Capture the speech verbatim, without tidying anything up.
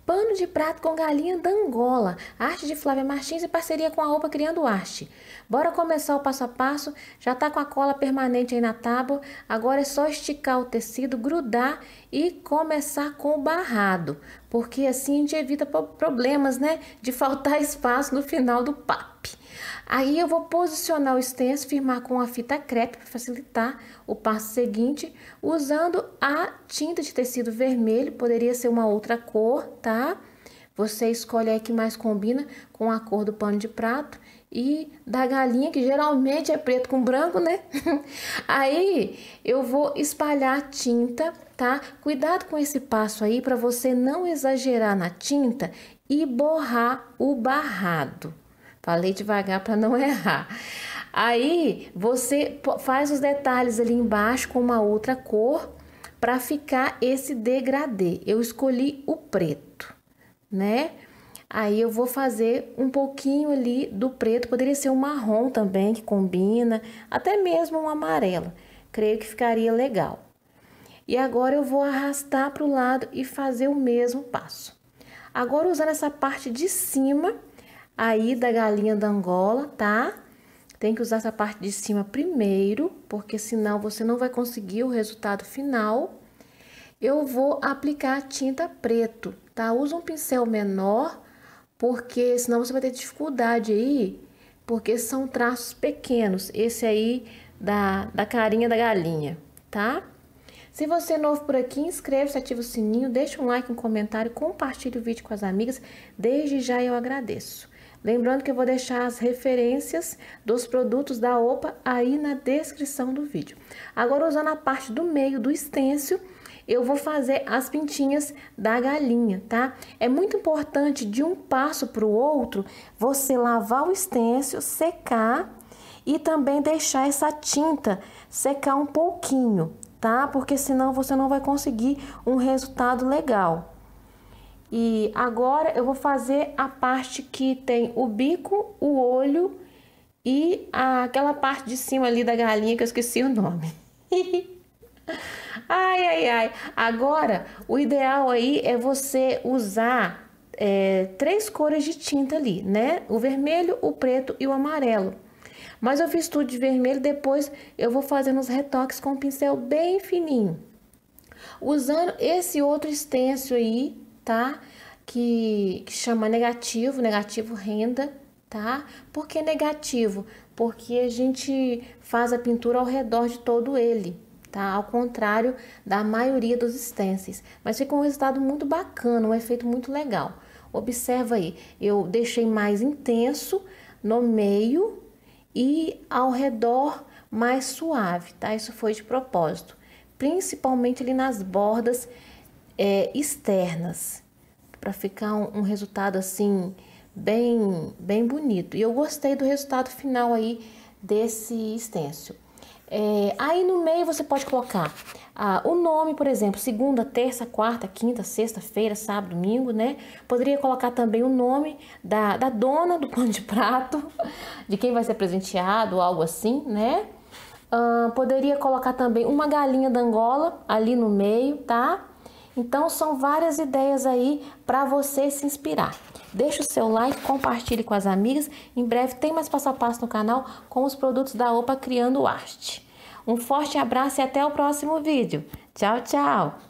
Pano de prato com galinha da Angola, arte de Flávia Martins e parceria com a Opa Criando Arte. Bora começar o passo a passo, já tá com a cola permanente aí na tábua, agora é só esticar o tecido, grudar e começar com o barrado, porque assim a gente evita problemas, né, de faltar espaço no final do pape. Aí eu vou posicionar o stencil, firmar com a fita crepe para facilitar o passo seguinte, usando a tinta de tecido vermelho, poderia ser uma outra cor, tá? Você escolhe aí que mais combina com a cor do pano de prato e da galinha, que geralmente é preto com branco, né? Aí eu vou espalhar a tinta, tá? Cuidado com esse passo aí para você não exagerar na tinta e borrar o barrado. Falei devagar para não errar. Aí você faz os detalhes ali embaixo com uma outra cor para ficar esse degradê. Eu escolhi o preto, né? Aí eu vou fazer um pouquinho ali do preto, poderia ser um marrom também que combina, até mesmo um amarelo. Creio que ficaria legal. E agora eu vou arrastar para o lado e fazer o mesmo passo. Agora usando essa parte de cima aí da galinha da Angola, tá? Tem que usar essa parte de cima primeiro, porque senão você não vai conseguir o resultado final. Eu vou aplicar tinta preto, tá? Usa um pincel menor, porque senão você vai ter dificuldade aí, porque são traços pequenos. Esse aí da, da carinha da galinha, tá? Se você é novo por aqui, inscreve-se, ativa o sininho, deixa um like, um comentário, compartilhe o vídeo com as amigas. Desde já eu agradeço. Lembrando que eu vou deixar as referências dos produtos da Opa aí na descrição do vídeo. Agora, usando a parte do meio do stencil, eu vou fazer as pintinhas da galinha, tá? É muito importante de um passo para o outro, você lavar o stencil, secar e também deixar essa tinta secar um pouquinho, tá? Porque senão você não vai conseguir um resultado legal. E agora eu vou fazer a parte que tem o bico, o olho e a, aquela parte de cima ali da galinha que eu esqueci o nome. Ai, ai, ai. Agora, o ideal aí é você usar é, três cores de tinta ali, né? O vermelho, o preto e o amarelo. Mas eu fiz tudo de vermelho, depois eu vou fazendo os retoques com um pincel bem fininho. Usando esse outro stencil aí, tá? Que, que chama negativo, negativo renda, tá? Por que negativo? Porque a gente faz a pintura ao redor de todo ele, tá? Ao contrário da maioria dos stencils. Mas fica um resultado muito bacana, um efeito muito legal. Observa aí, eu deixei mais intenso no meio e ao redor mais suave, tá? Isso foi de propósito. Principalmente ali nas bordas é, externas, para ficar um, um resultado assim bem bem bonito. E eu gostei do resultado final aí desse stencil. É, aí no meio você pode colocar ah, o nome, por exemplo, segunda, terça, quarta, quinta, sexta-feira, sábado, domingo, né? Poderia colocar também o nome da, da dona do pano de prato, de quem vai ser presenteado, algo assim, né? Uh, poderia colocar também uma galinha da Angola ali no meio, tá? Então são várias ideias aí para você se inspirar. Deixa o seu like, compartilhe com as amigas. Em breve tem mais passo a passo no canal com os produtos da Opa Criando Arte. Um forte abraço e até o próximo vídeo. Tchau, tchau!